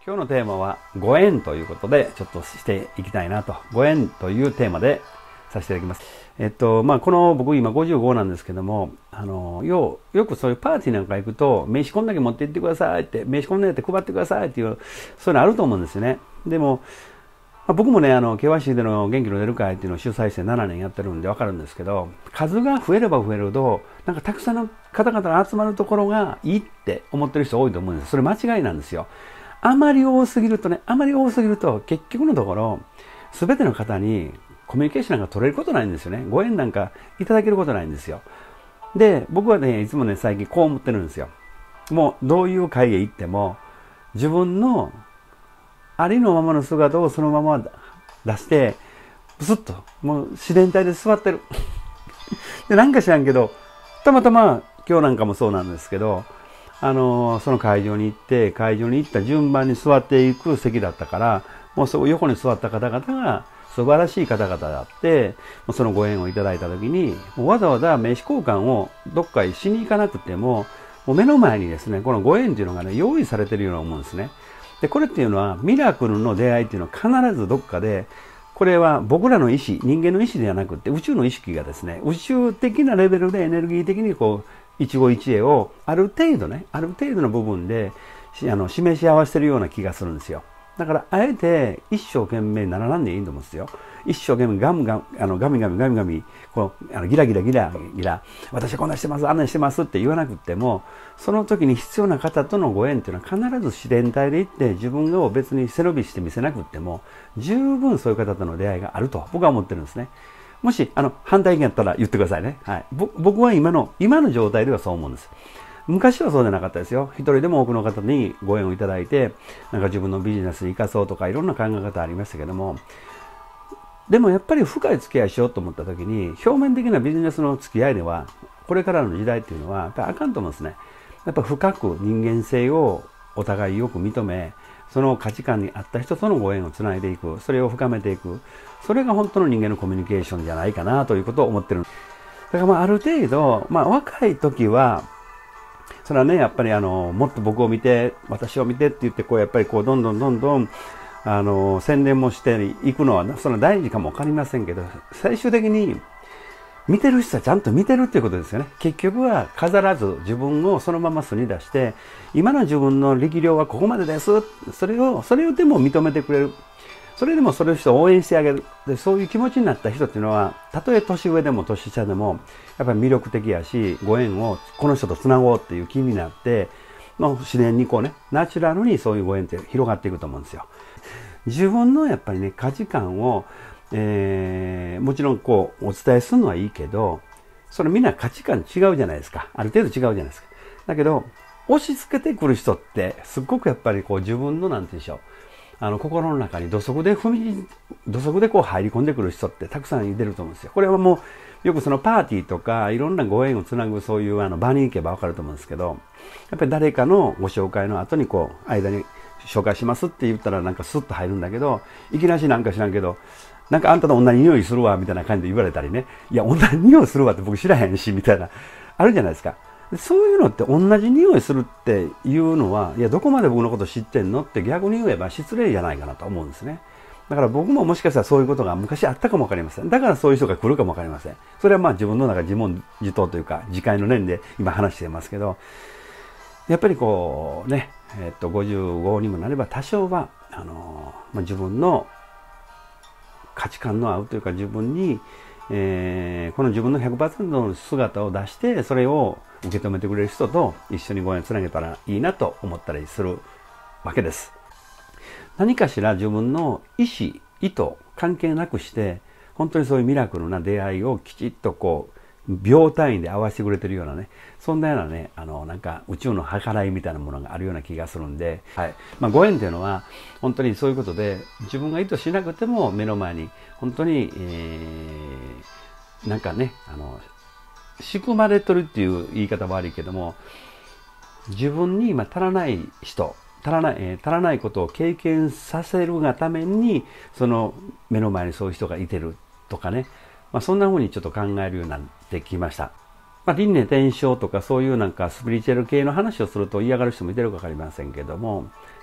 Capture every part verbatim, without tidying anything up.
今日のテーマはご縁ということでちょっとしていきたいなと。ご縁というテーマでさせていただきます。えっと、まあ、この僕今ごじゅうごなんですけども、あの、よ、よくそういうパーティーなんか行くと、名刺こんだけ持って行ってくださいって、名刺こんだけ配ってくださいっていう、そういうのあると思うんですよね。でも、まあ、僕もね、あの、ケーワイシー での元気の出る会っていうのを主催してななねんやってるんでわかるんですけど、数が増えれば増えるほど、なんかたくさんの方々が集まるところがいいって思ってる人多いと思うんです。それ間違いなんですよ。あまり多すぎるとね、あまり多すぎると、結局のところ、すべての方にコミュニケーションなんか取れることないんですよね。ご縁なんかいただけることないんですよ。で、僕はね、いつもね、最近こう思ってるんですよ。もう、どういう会へ行っても、自分のありのままの姿をそのまま出して、ブスッと、もう自然体で座ってる。で、なんか知らんけど、たまたま今日なんかもそうなんですけど、あのー、その会場に行って、会場に行った順番に座っていく席だったから、もうそこ横に座った方々が素晴らしい方々であって、そのご縁をいただいたときに、もうわざわざ名刺交換をどっかへしに行かなくても、もう目の前にですね、このご縁っていうのがね、用意されてるような思うんですね。で、これっていうのは、ミラクルの出会いっていうのは必ずどっかで、これは僕らの意思、人間の意思ではなくて、宇宙の意識がですね、宇宙的なレベルでエネルギー的にこう、一期一会をある程度ね、ある程度の部分であの示し合わせてるような気がするんですよ。だからあえて一生懸命ならなんでいいと思うんですよ。一生懸命ガムガム、あのガミガミガミガミ、こうあのギラギラギラギラ、私はこんなしてます、あんなしてますって言わなくても、その時に必要な方とのご縁っていうのは必ず自然体で行って、自分を別に背伸びして見せなくても、十分そういう方との出会いがあると僕は思ってるんですね。もし、あの、反対意見やったら言ってくださいね。はい。僕は今の、今の状態ではそう思うんです。昔はそうじゃなかったですよ。一人でも多くの方にご縁をいただいて、なんか自分のビジネスに生かそうとかいろんな考え方ありましたけども、でもやっぱり深い付き合いしようと思った時に、表面的なビジネスの付き合いでは、これからの時代っていうのは、やっぱりあかんと思うんですね。やっぱ深く人間性をお互いよく認め、その価値観に合った人とのご縁をつないでいく、それを深めていく、それが本当の人間のコミュニケーションじゃないかなということを思ってる。だからまあある程度、まあ若い時は、それはね、やっぱりあの、もっと僕を見て、私を見てって言って、こうやっぱりこうどんどんどんどん、あの、宣伝もしていくのは、その大事かもわかりませんけど、最終的に、見てる人はちゃんと見てるっていうことですよね。結局は飾らず自分をそのまま素に出して、今の自分の力量はここまでです。それを、それをでも認めてくれる。それでもそれを人を応援してあげる。で、そういう気持ちになった人っていうのは、たとえ年上でも年下でも、やっぱり魅力的やし、ご縁をこの人と繋ごうっていう気になって、まあ、自然にこうね、ナチュラルにそういうご縁って広がっていくと思うんですよ。自分のやっぱりね、価値観を、えー、もちろんこうお伝えするのはいいけど、それみんな価値観違うじゃないですか。ある程度違うじゃないですか。だけど、押し付けてくる人って、すっごくやっぱりこう自分のなんて言うんでしょう。あの、心の中に土足で踏み、土足でこう入り込んでくる人ってたくさんいてると思うんですよ。これはもう、よくそのパーティーとか、いろんなご縁をつなぐそういうあの場に行けばわかると思うんですけど、やっぱり誰かのご紹介の後にこう、間に紹介しますって言ったらなんかスッと入るんだけど、いきなしなんか知らんけど、なんかあんたと同じ匂いするわみたいな感じで言われたりね。いや、同じ匂いするわって僕知らへんし、みたいな。あるじゃないですか。そういうのって同じ匂いするっていうのは、いや、どこまで僕のこと知ってんのって逆に言えば失礼じゃないかなと思うんですね。だから僕ももしかしたらそういうことが昔あったかもわかりません。だからそういう人が来るかもわかりません。それはまあ自分の中自問自答というか、自戒の念で今話してますけど、やっぱりこうね、えっと、ごじゅうごにもなれば多少は、あの、まあ、自分の価値観の合うというか自分に、えー、この自分の ひゃくパーセント の姿を出してそれを受け止めてくれる人と一緒にご縁をつなげたらいいなと思ったりするわけです。何かしら自分の意思、意図、関係なくして本当にそういうミラクルな出会いをきちっとこう秒単位で合わせてくれてるようなね、そんなようなね、あの、なんか宇宙の計らいみたいなものがあるような気がするんで、はい。まあ、ご縁っていうのは、本当にそういうことで、自分が意図しなくても目の前に、本当に、えー、なんかね、あの、仕組まれとるっていう言い方は悪いけども、自分に今足らない人、足らない、えー、足らないことを経験させるがために、その目の前にそういう人がいてるとかね、まあ、そんな風にちょっと考えるようになってきました。まあ、輪廻転生とかそういうなんかスピリチュアル系の話をすると嫌がる人もいてるかわかりませんけども、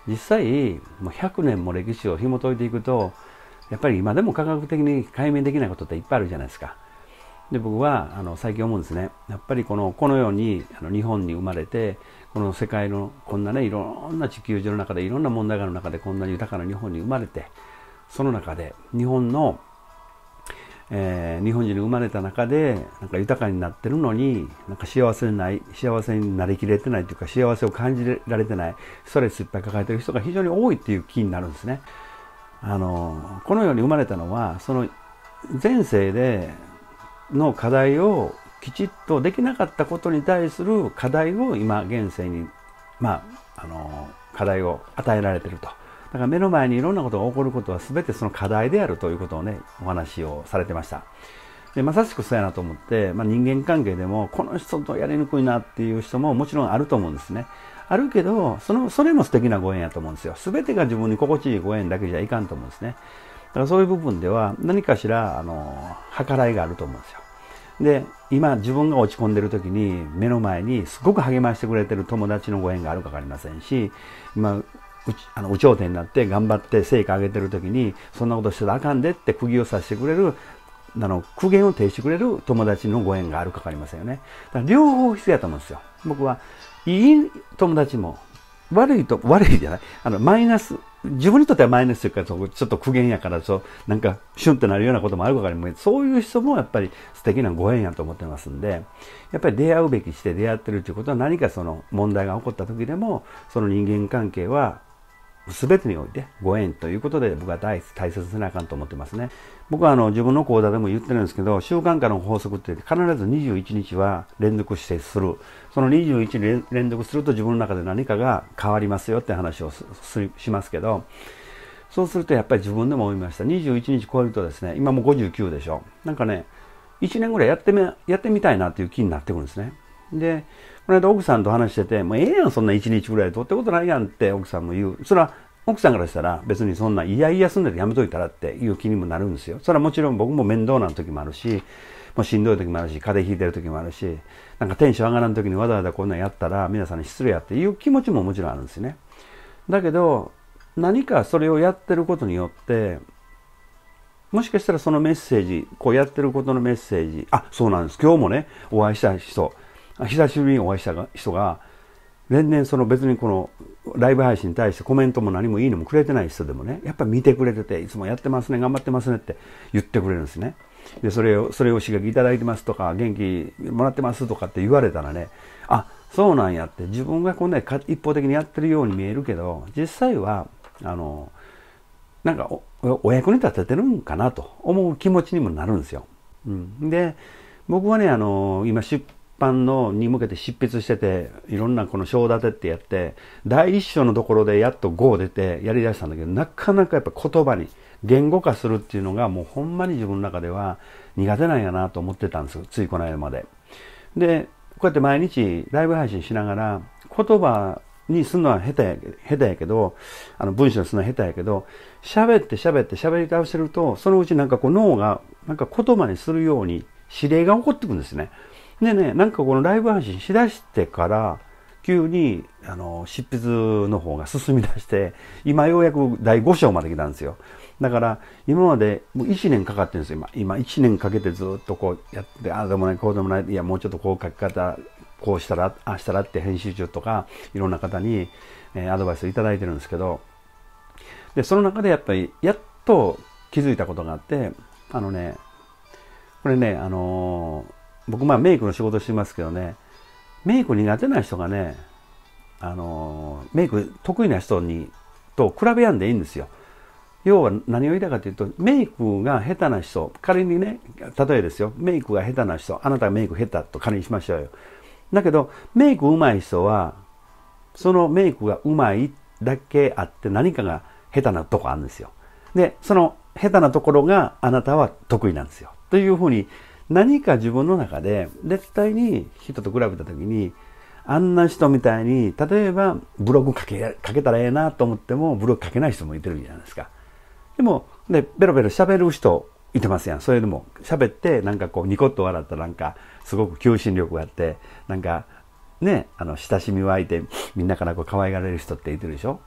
実際もうひゃくねんも歴史を紐解いていくと、やっぱり今でも科学的に解明できないことっていっぱいあるじゃないですか。で僕はあの最近思うんですね。やっぱりこのこのようにあの日本に生まれて、この世界のこんなね、いろんな地球上の中でいろんな問題がある中で、こんなに豊かな日本に生まれて、その中で日本の、えー、日本人に生まれた中でなんか豊かになってるのに、なんか幸せにない幸せになりきれてないというか、幸せを感じられてない、ストレスいっぱい抱えてる人が非常に多いっていう気になるんですね。あのこのように生まれたのは、その前世での課題をきちっとできなかったことに対する課題を今現世に、まあ、あの課題を与えられていると。だから目の前にいろんなことが起こることは全てその課題であるということをね、お話をされてました。でまさしくそうやなと思って、まあ、人間関係でもこの人とやりにくいなっていう人ももちろんあると思うんですね。あるけど、そのそれも素敵なご縁やと思うんですよ。全てが自分に心地いいご縁だけじゃいかんと思うんですね。だからそういう部分では何かしらあの計らいがあると思うんですよ。で今自分が落ち込んでる時に目の前にすごく励ましてくれてる友達のご縁があるか分かりませんし、今あの有頂天になって頑張って成果上げてる時にそんなことしてたらあかんでって釘を刺してくれる、あの苦言を呈してくれる友達のご縁があるか分かりませんよね。だから両方必要だと思うんですよ。僕はいい友達も悪いと悪いじゃない、あのマイナス、自分にとってはマイナスというかちょっと苦言やからそうなんかシュンってなるようなこともあるかもしれない。そういう人もやっぱり素敵なご縁やと思ってますんで、やっぱり出会うべきして出会ってるということは、何かその問題が起こった時でもその人間関係は全てにおいてご縁ということで僕は大大切になあかんと思ってますね。僕はあの自分の講座でも言ってるんですけど、習慣化の法則って必ずにじゅういちにちは連続してする。そのにじゅういちにち連続すると自分の中で何かが変わりますよって話を す, すしますけど、そうするとやっぱり自分でも思いました。にじゅういちにち超えるとですね、今もうごじゅうきゅうでしょ。なんかね、いちねんぐらいやってみやってみたいなっていう気になってくるんですね。でこの間奥さんと話してて、もうええやんそんないちにちぐらいどうってことないやんって奥さんも言う。それは奥さんからしたら別にそんないやいやすんでやめといたらっていう気にもなるんですよ。それはもちろん僕も面倒な時もあるし、もうしんどい時もあるし、風邪ひいてる時もあるし、なんかテンション上がらん時にわざわざこんなんやったら皆さんに失礼やっていう気持ちももちろんあるんですよね。だけど何かそれをやってることによって、もしかしたらそのメッセージ、こうやってることのメッセージ、あ、そうなんです。今日もね、お会いした人、久しぶりにお会いした人が、全然その別にこのライブ配信に対してコメントも何もいいのもくれてない人でもね、やっぱり見てくれてて、いつもやってますね、頑張ってますねって言ってくれるんですね。で、それを、それを刺激いただいてますとか、元気もらってますとかって言われたらね、あ、そうなんやって、自分がこんな一方的にやってるように見えるけど、実際は、あの、なんか お, お役に立ててるんかなと思う気持ちにもなるんですよ。うん、で、僕はね、あの、今出版のに向けて執筆してて、いろんなこの章立てってやって、第一章のところでやっとご出てやりだしたんだけど、なかなかやっぱ言葉に言語化するっていうのがもうほんまに自分の中では苦手なんやなと思ってたんですよ。ついこの間まで。で、こうやって毎日ライブ配信しながら言葉にするのは下手やけど、下手やけど、あの文章にするのは下手やけど、喋って喋って喋り倒してると、そのうちなんかこう脳がなんか言葉にするように指令が起こってくるんですね。でね、なんかこのライブ配信しだしてから、急にあの執筆の方が進み出して、今ようやくだいご章まで来たんですよ。だから今までもういちねんかかってるんですよ。今今いちねんかけてずっとこうやって、ああでもないこうでもない、いやもうちょっとこう書き方こうしたらああしたらって編集長とかいろんな方に、えー、アドバイスをいただいてるんですけど、でその中でやっぱりやっと気づいたことがあって、あのねこれね、あのー、僕まあメイクの仕事してますけどね、メイク苦手な人がね、あのー、メイク得意な人にと比べやんでいいんですよ。要は何を言いたいかというと、メイクが下手な人、仮にね、例えですよ、メイクが下手な人、あなたがメイク下手と仮にしましょうよ。だけどメイク上手い人はそのメイクが上手いだけあって何かが下手なとこあるんですよ。でその下手なところがあなたは得意なんですよというふうに、何か自分の中で絶対に人と比べた時に、あんな人みたいに例えばブログ書け、書けたらええなと思ってもブログ書けない人もいてるじゃないですか。でもでベロベロ喋る人いてますやん。それでも喋ってなんかこうニコッと笑ったらなんかすごく求心力があって、なんかね、あの親しみ湧いてみんなからこう可愛がられる人っていてるでしょ。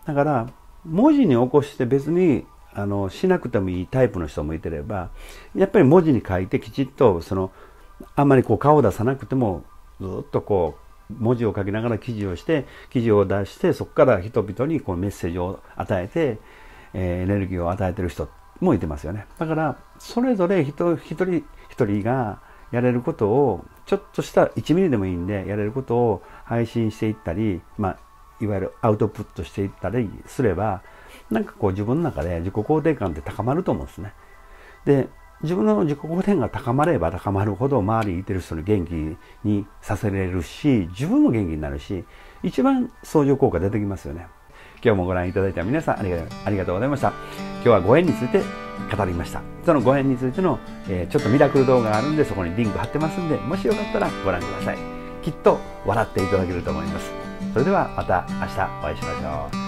だから文字に起こして別にあのしなくてもいいタイプの人もいてれば、やっぱり文字に書いてきちっとそのあんまりこう顔を出さなくてもずっとこう文字を書きながら記事をして記事を出して、そこから人々にこうメッセージを与えて、えー、エネルギーを与えてる人もいてますよね。だからそれぞれ人一人一人がやれることをちょっとしたいちミリでもいいんでやれることを配信していったり、まあ、いわゆるアウトプットしていったりすれば、なんかこう自分の中で自己肯定感って高まると思うんですね。で、自分の自己肯定感が高まれば高まるほど周りにいてる人に元気にさせれるし、自分も元気になるし、一番相乗効果出てきますよね。今日もご覧いただいた皆さんありがありがとうございました。今日はご縁について語りました。そのご縁についての、えー、ちょっとミラクル動画があるんで、そこにリンク貼ってますんで、もしよかったらご覧ください。きっと笑っていただけると思います。それではまた明日お会いしましょう。